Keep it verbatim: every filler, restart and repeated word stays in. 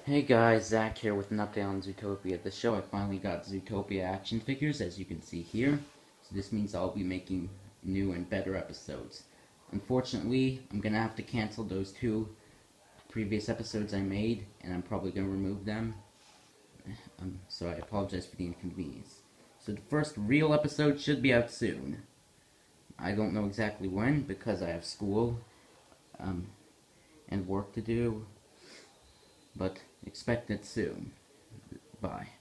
Hey guys, Zach here with an update on Zootopia. The show, I finally got Zootopia action figures, as you can see here. So this means I'll be making new and better episodes. Unfortunately, I'm going to have to cancel those two previous episodes I made, and I'm probably going to remove them. Um, so I apologize for the inconvenience. So the first real episode should be out soon. I don't know exactly when, because I have school um, and work to do. But expect it soon. Bye.